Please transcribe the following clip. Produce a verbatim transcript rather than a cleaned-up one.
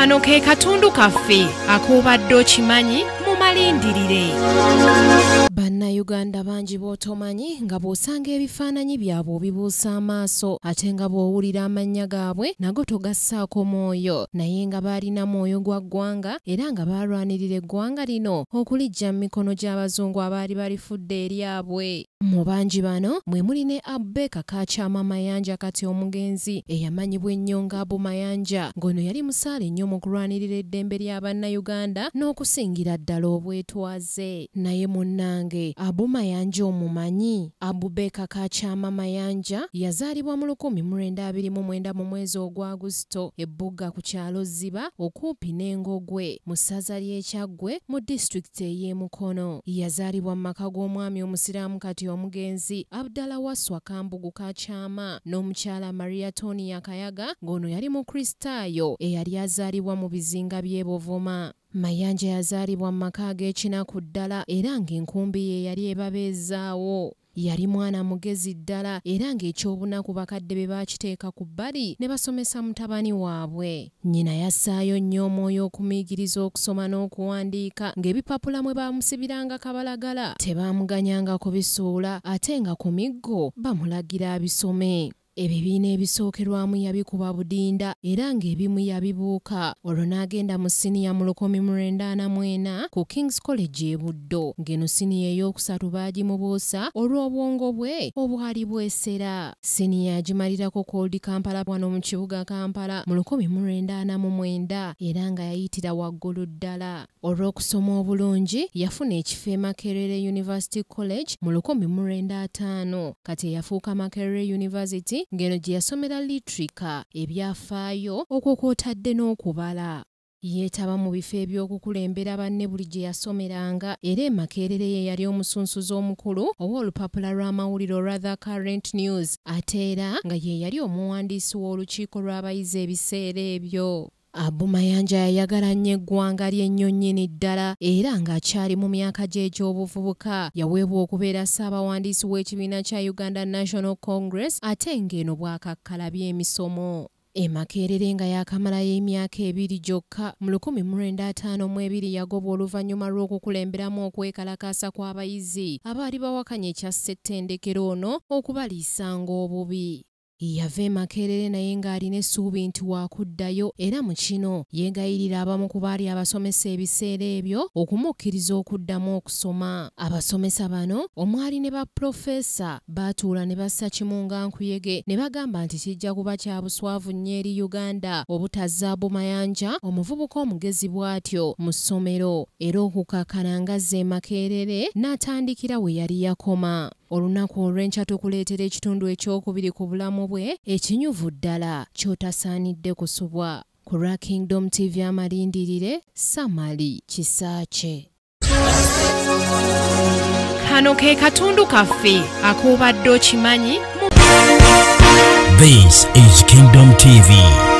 Kano ke katundu kaffe akubadde okimanyi mu malindirire. Bannayuganda bangi b'otomanyi nga bw'osanga ebifaananyi byabwe obibuusa amaaso ate nga bw'owulira amannya gaabwe nago togassaako mwoyo naye nga baalina mwoyo gwa ggwanga era nga baalwanirira eggwanga lino okuliggya mu mikono gy'abazungu abaali balifudde eryabwe. Mu bangi bano mwe muli ne Abubeka Kakyama Mayanja kati omugenzi eyamanyibwa ennyo nga Abu Mayanja ng'ono yali musaale nnyo mu kulwanirira eddembe lya bannayuganda n'okusingira ddala obwetwaze. Naye munnange Abu Mayanja omumanyi? Abubeka Kakyama Mayanja yazaalibwa mu lukumi mu lwenda abiri mu mwenda mu mwezi ogwa Agusito ebbugga ku kyalo Ziba okumpi n'Engogwe mu ssaza ly'e Kyaggwe mu disitulikiti ey'e Mukono. Yazaalibwa mu maka g'omwami omusiraamu kati omugenzi Abdallah Waswa Kambugu Kakyama n'omukyala Maria Tonia Kayaga ng'ono yali mukristaayo eyali azaalibwa mu bizinga by'e Buvuma. Mayanja yazaalibwa mu maka ag'ekinaku ddala era ng'enkumbi ye yali ebabeezaawo. Yali mwana mugezi ddala era ng'ekyobunaku bakadde be baakiteeka ku bbali ne basomesa mutabani waabwe. Nnyina yassaayo nnyo omwoyo okumuyigiriza okusoma n'okuwandiika ng'ebipapula mwe baamusibiranga kabalagala tebaamuganyanga kubisuula ate nga ku miggo bamulagira abisome. Ebibiina ebisookerwamu yabikuba budinda era ng'ebimu yabibuuka. Olwo n'agenda mu siniya mu lukumi mu lwenda ana mu ena ku King's College e Buddo ng'eno siniya ey'okusatu baagimubuusa olw'obwongo bwe obwali bwesera. Siniya yagimalirako ku Old Kampala wano mu kibuga Kampala mu lukumi mu lwenda ana mu mwenda era nga yayitira waggulu ddala. Olw'okusoma obulungi yafuna ekifo e Makerere University College mu lukumi mu lwenda ataano kati yafuuka Makerere University ng'eno gye yasomera litrika ebyafaayo okwo kw'otadde n'okubala. Yeetaba mu bifo eby'okukulembera banne buli gye yasomeranga era e Makerere ye yali omusunsuzi omukulu ow'olupapula lw'amawulire olwa The Current News ate era nga ye yali omuwandiisi w'olukiiko lw'abayizi ebiseera ebyo. Abu Mayanja yayagala nnyo eggwanga lye nnyo nnyini ddala era ng'akyali mu myaka gye egy'obuvubuka yaweebwa okubeera ssaabawandiisi w'ekibiina kya Uganda National Congress ate ng'eno bw'akakkalabya emisomo. E Makerere nga yaakamalayo emyaka ebiri gyokka mu lukumi mu lwenda ataano mu ebiri yagobwa oluvannyuma lw'okukulemberamu okwekalakaasa kw'abayizi abaali bawakanya ekya ssettendekero ono okubaliisanga obubi. Yava e Makerere naye ng'alina essuubi nti waakuddayo era mu kino yeegayirira abamu ku baali abasomesa ebiseera ebyo okumukkiriza okuddamu okusoma. Abasomesa bano omwali ne bapulofeesa baatuula ne bassa kimu nga nkuyege ne bagamba nti kijja kuba kya buswavu nnyo eri Uganda obutazza Abu Mayanja omuvubuka omugezi bw'atyo mu ssomero era okukakkana ng'azza e Makerere n'atandikira we yali yakoma. Olunaku olw'enkya tukuleetera ekitundu ekyokubiri ku bulamu bwe ekinyuvu ddala ky'otasaanidde kusubwa. Ku lwa Kingdom T V amalindirire Samali Kisaache. Kano ke katundu kaffe akubadde okimanyi. This is Kingdom T V.